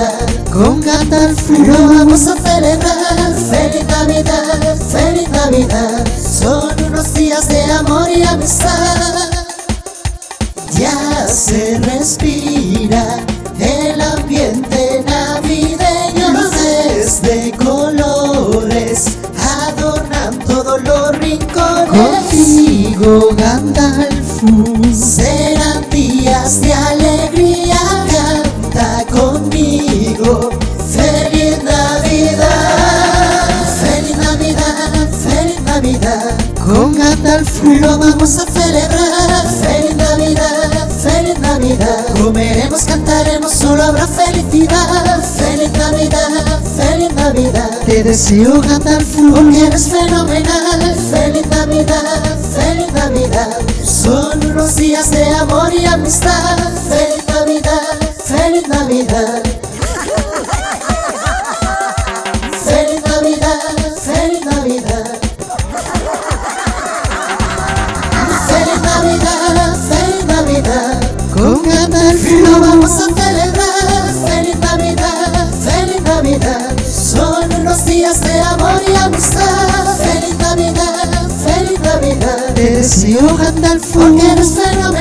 Navidad. Con Gandalf lo vamos a celebrar. Feliz Navidad, feliz Navidad. Son unos días de amor y amistad. Ya se respira el ambiente navideño. Luces de colores adornan todos los rincones. Contigo, Gandalf, serán días de alegría. Canta conmigo, feliz Navidad. Feliz Navidad, feliz Navidad. Con Gandalf lo vamos a celebrar. Feliz Navidad, feliz Navidad. Comeremos, cantaremos, solo habrá felicidad. Feliz Navidad, feliz Navidad. Te deseo, Gandalf, porque eres fenomenal. Feliz Navidad, feliz Navidad. Son unos días de amor y amistad. Feliz Navidad, feliz Navidad. Feliz Navidad, feliz Navidad. Feliz Navidad, feliz Navidad. Con Gandalf lo vamos a celebrar. Feliz Navidad, feliz Navidad. Son unos días de amor y amistad. Feliz Navidad, feliz Navidad. Te deseo, Gandalf, porque eres fenomenal.